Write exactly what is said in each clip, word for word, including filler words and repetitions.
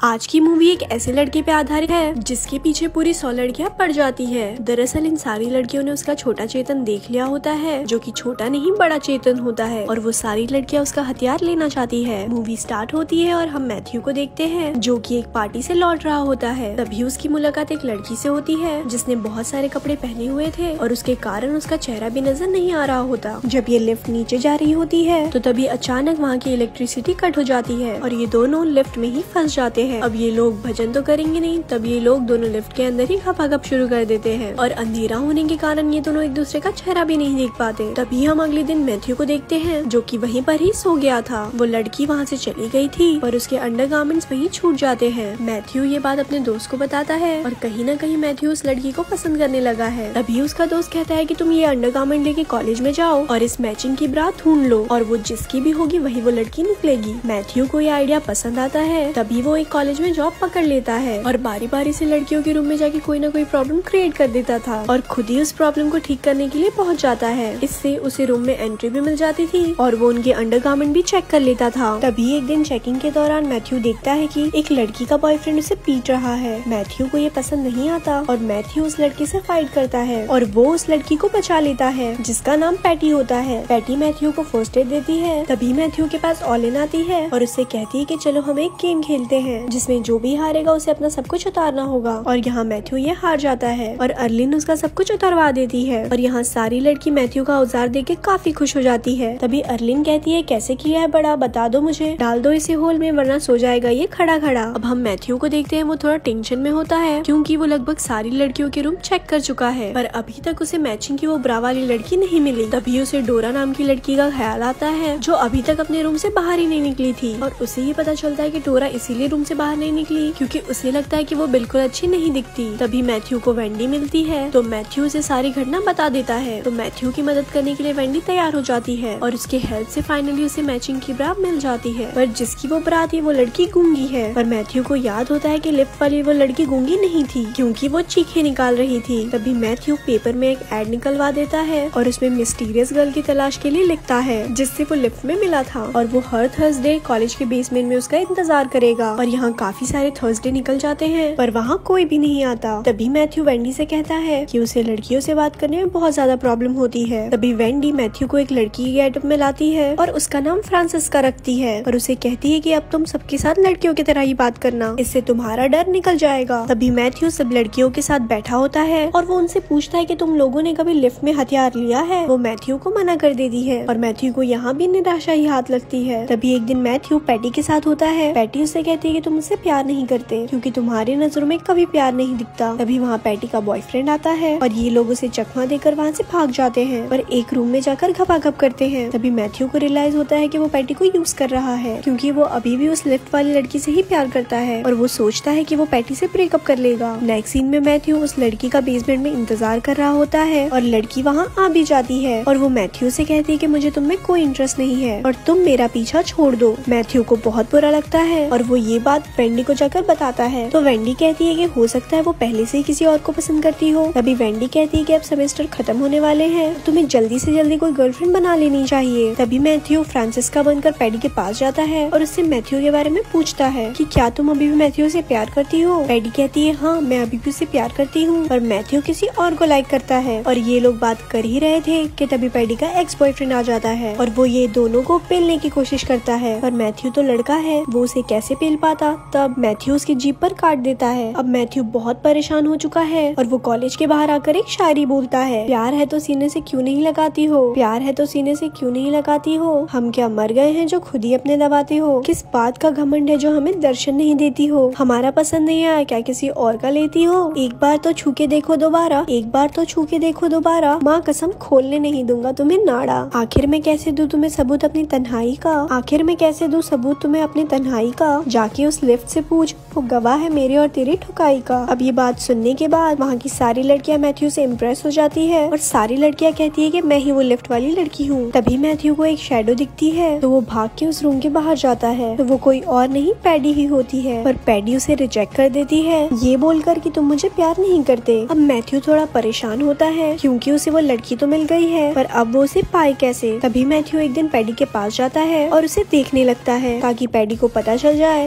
आज की मूवी एक ऐसे लड़के पे आधारित है जिसके पीछे पूरी सौ लड़कियां पड़ जाती है। दरअसल इन सारी लड़कियों ने उसका छोटा चेतन देख लिया होता है, जो कि छोटा नहीं बड़ा चेतन होता है, और वो सारी लड़कियां उसका हथियार लेना चाहती है। मूवी स्टार्ट होती है और हम मैथ्यू को देखते हैं जो कि एक पार्टी से लौट रहा होता है। तभी उसकी मुलाकात एक लड़की से होती है जिसने बहुत सारे कपड़े पहने हुए थे और उसके कारण उसका चेहरा भी नजर नहीं आ रहा होता। जब ये लिफ्ट नीचे जा रही होती है तो तभी अचानक वहाँ की इलेक्ट्रिसिटी कट हो जाती है और ये दोनों लिफ्ट में ही फंस जाते हैं। अब ये लोग भजन तो करेंगे नहीं, तब ये लोग दोनों लिफ्ट के अंदर ही खपाखप शुरू कर देते हैं और अंधेरा होने के कारण ये दोनों एक दूसरे का चेहरा भी नहीं देख पाते। तभी हम अगले दिन मैथ्यू को देखते हैं जो कि वहीं पर ही सो गया था। वो लड़की वहाँ से चली गई थी और उसके अंडरगारमेंट्स वहीं छूट जाते हैं। मैथ्यू ये बात अपने दोस्त को बताता है और कहीं न कहीं मैथ्यू उस लड़की को पसंद करने लगा है। तभी उसका दोस्त कहता है कि तुम ये अंडरगारमेंट लेके कॉलेज में जाओ और इस मैचिंग की ब्रा ढूंढ लो और वो जिसकी भी होगी वही वो लड़की निकलेगी। मैथ्यू को ये आइडिया पसंद आता है, तभी वो एक कॉलेज में जॉब पकड़ लेता है और बारी बारी से लड़कियों के रूम में जाके कोई ना कोई प्रॉब्लम क्रिएट कर देता था और खुद ही उस प्रॉब्लम को ठीक करने के लिए पहुंच जाता है। इससे उसे रूम में एंट्री भी मिल जाती थी और वो उनके अंडरगारमेंट भी चेक कर लेता था। तभी एक दिन चेकिंग के दौरान मैथ्यू देखता है कि एक लड़की का बॉयफ्रेंड उसे पीट रहा है। मैथ्यू को ये पसंद नहीं आता और मैथ्यू उस लड़के से फाइट करता है और वो उस लड़की को बचा लेता है जिसका नाम पैटी होता है। पैटी मैथ्यू को फर्स्ट एड देती है। तभी मैथ्यू के पास ऑलिन आती है और उससे कहती है कि चलो हम एक गेम खेलते हैं जिसमें जो भी हारेगा उसे अपना सब कुछ उतारना होगा। और यहाँ मैथ्यू ये हार जाता है और अर्लिन उसका सब कुछ उतरवा देती है और यहाँ सारी लड़की मैथ्यू का औजार देख के काफी खुश हो जाती है। तभी अर्लिन कहती है कैसे किया है बड़ा, बता दो मुझे, डाल दो इसे होल में वरना सो जाएगा ये खड़ा खड़ा। अब हम मैथ्यू को देखते हैं वो थोड़ा टेंशन में होता है क्योंकि वो लगभग सारी लड़कियों के रूम चेक कर चुका है पर अभी तक उसे मैचिंग की वो ब्रा वाली लड़की नहीं मिली। तभी उसे डोरा नाम की लड़की का ख्याल आता है जो अभी तक अपने रूम से बाहर ही नहीं निकली थी और उसे ये पता चलता है कि डोरा इसीलिए रूम से बाहर नहीं निकली क्योंकि उसे लगता है कि वो बिल्कुल अच्छी नहीं दिखती। तभी मैथ्यू को वेंडी मिलती है तो मैथ्यू उसे सारी घटना बता देता है। तो मैथ्यू की मदद करने के लिए वेंडी तैयार हो जाती है और उसके हेल्प से फाइनली उसे मैचिंग की ब्रा मिल जाती है। पर जिसकी वो ब्रा थी वो लड़की गूंगी है और मैथ्यू को याद होता है कि लिफ्ट वाली वो लड़की गूंगी नहीं थी क्योंकि वो चीखे निकाल रही थी। तभी मैथ्यू पेपर में एक एड निकलवा देता है और उसमें मिस्टीरियस गर्ल की तलाश के लिए लिखता है जिससे वो लिफ्ट में मिला था और वो हर थर्सडे कॉलेज के बेसमेंट में उसका इंतजार करेगा। और यहाँ काफी सारे थर्सडे निकल जाते हैं पर वहाँ कोई भी नहीं आता। तभी मैथ्यू वेंडी से कहता है कि उसे लड़कियों से बात करने में बहुत ज्यादा प्रॉब्लम होती है। तभी वेंडी मैथ्यू को एक लड़की की गेटअप में लाती है और उसका नाम फ्रांसिस्का रखती है और उसे कहती है कि अब तुम सबके साथ लड़कियों की तरह ही बात करना, इससे तुम्हारा डर निकल जाएगा। तभी मैथ्यू सब लड़कियों के साथ बैठा होता है और वो उनसे पूछता है कि तुम लोगों ने कभी लिफ्ट में हथियार लिया है। वो मैथ्यू को मना कर देती है और मैथ्यू को यहाँ भी निराशा ही हाथ लगती है। तभी एक दिन मैथ्यू पैटी के साथ होता है। पैटी उससे कहती है कि तुम मुझसे प्यार नहीं करते क्योंकि तुम्हारी नजरों में कभी प्यार नहीं दिखता। तभी वहाँ पैटी का बॉयफ्रेंड आता है और ये लोग उसे चकमा देकर वहाँ से भाग जाते हैं और एक रूम में जाकर घपाघप करते हैं। तभी मैथ्यू को रियलाइज होता है कि वो पैटी को यूज कर रहा है क्योंकि वो अभी भी उस लिफ्ट वाली लड़की से ही प्यार करता है और वो सोचता है कि वो पैटी से ब्रेकअप कर लेगा। नेक्स्ट सीन में मैथ्यू उस लड़की का बेसमेंट में इंतजार कर रहा होता है और लड़की वहाँ आ भी जाती है और वो मैथ्यू से कहती है कि मुझे तुम में कोई इंटरेस्ट नहीं है और तुम मेरा पीछा छोड़ दो। मैथ्यू को बहुत बुरा लगता है और वो ये बात वेंडी को जाकर बताता है। तो वेंडी कहती है कि हो सकता है वो पहले से ही किसी और को पसंद करती हो। तभी वेंडी कहती है कि अब सेमेस्टर खत्म होने वाले हैं, तुम्हें जल्दी से जल्दी कोई गर्लफ्रेंड बना लेनी चाहिए। तभी मैथ्यू फ्रांसिस्का बनकर पैडी के पास जाता है और उससे मैथ्यू के बारे में पूछता है कि क्या तुम अभी भी मैथ्यू से प्यार करती हो। पैडी कहती है हाँ मैं अभी भी उससे प्यार करती हूँ पर मैथ्यू किसी और को लाइक करता है। और ये लोग बात कर ही रहे थे कि तभी पैडी का एक्स बॉयफ्रेंड आ जाता है और वो ये दोनों को पेलने की कोशिश करता है पर मैथ्यू तो लड़का है, वो उसे कैसे पेल पाता। तब मैथ्यू उसकी जीप पर काट देता है। अब मैथ्यू बहुत परेशान हो चुका है और वो कॉलेज के बाहर आकर एक शायरी बोलता है, प्यार है तो सीने से क्यों नहीं लगाती हो, प्यार है तो सीने से क्यों नहीं लगाती हो, हम क्या मर गए हैं जो खुद ही अपने दबाते हो, किस बात का घमंड है जो हमें दर्शन नहीं देती हो, हमारा पसंद नहीं आया क्या किसी और का लेती हो, एक बार तो छू के देखो दोबारा, एक बार तो छू के देखो दोबारा, माँ कसम खोलने नहीं दूंगा तुम्हें नाड़ा, आखिर में कैसे दूं तुम्हें सबूत अपनी तन्हाई का, आखिर में कैसे दूं सबूत तुम्हें अपनी तन्हाई का, जाके उस लिफ्ट से पूछ वो गवाह है मेरी और तेरी ठुकाई का। अब ये बात सुनने के बाद वहाँ की सारी लड़कियां मैथ्यू से इम्प्रेस हो जाती है और सारी लड़कियां कहती है कि मैं ही वो लिफ्ट वाली लड़की हूँ। तभी मैथ्यू को एक शैडो दिखती है तो वो भाग के उस रूम के बाहर जाता है तो वो कोई और नहीं पैडी ही होती है पर पैडी उसे रिजेक्ट कर देती है ये बोलकर कि तुम मुझे प्यार नहीं करते। अब मैथ्यू थोड़ा परेशान होता है क्योंकि उसे वो लड़की तो मिल गई है पर अब वो उसे पाए कैसे। तभी मैथ्यू एक दिन पैडी के पास जाता है और उसे देखने लगता है ताकि पैडी को पता चल जाए कि मैथ्यू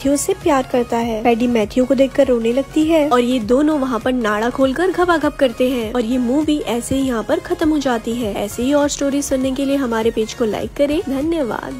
मैथ्यू उससे प्यार करता है। पैडी मैथ्यू को देखकर रोने लगती है और ये दोनों वहाँ पर नाड़ा खोलकर घबाघब करते हैं और ये मूवी ऐसे ही यहाँ पर खत्म हो जाती है। ऐसे ही और स्टोरी सुनने के लिए हमारे पेज को लाइक करें। धन्यवाद।